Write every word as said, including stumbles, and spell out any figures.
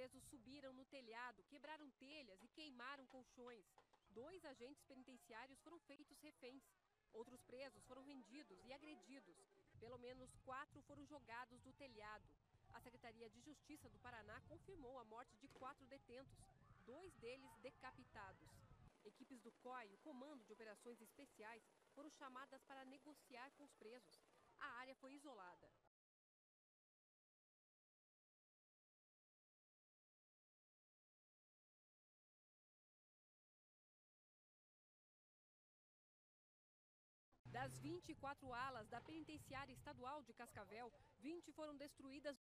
presos subiram no telhado, quebraram telhas e queimaram colchões. Dois agentes penitenciários foram feitos reféns. Outros presos foram rendidos e agredidos. Pelo menos quatro foram jogados do telhado. A Secretaria de Justiça do Paraná confirmou a morte de quatro detentos, dois deles decapitados. Equipes do C O I, o Comando de Operações Especiais, foram chamadas para negociar com os presos. A área foi isolada. Das vinte e quatro alas da Penitenciária Estadual de Cascavel, vinte foram destruídas